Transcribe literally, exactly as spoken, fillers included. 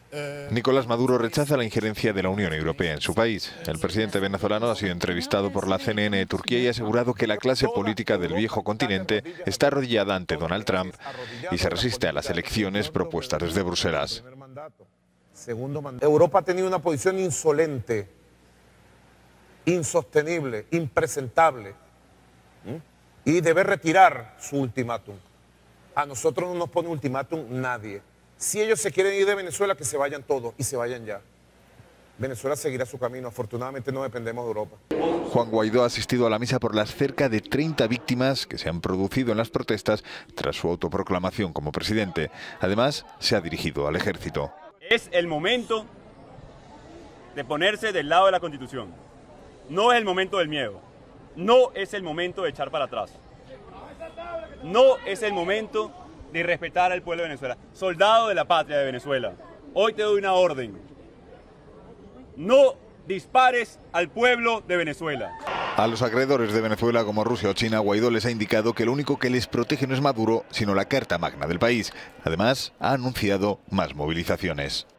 Nicolás Maduro rechaza la injerencia de la Unión Europea en su país. El presidente venezolano ha sido entrevistado por la C N N de Turquía y ha asegurado que la clase política del viejo continente está arrodillada ante Donald Trump y se resiste a las elecciones propuestas desde Bruselas. Europa ha tenido una posición insolente, insostenible, impresentable, y debe retirar su ultimátum. A nosotros no nos pone ultimátum nadie. Si ellos se quieren ir de Venezuela, que se vayan todos y se vayan ya. Venezuela seguirá su camino. Afortunadamente no dependemos de Europa. Juan Guaidó ha asistido a la misa por las cerca de treinta víctimas que se han producido en las protestas tras su autoproclamación como presidente. Además, se ha dirigido al ejército. Es el momento de ponerse del lado de la Constitución. No es el momento del miedo. No es el momento de echar para atrás. No es el momento de respetar al pueblo de Venezuela. Soldado de la patria de Venezuela, hoy te doy una orden. No dispares al pueblo de Venezuela. A los acreedores de Venezuela como Rusia o China, Guaidó les ha indicado que lo único que les protege no es Maduro, sino la Carta Magna del país. Además, ha anunciado más movilizaciones.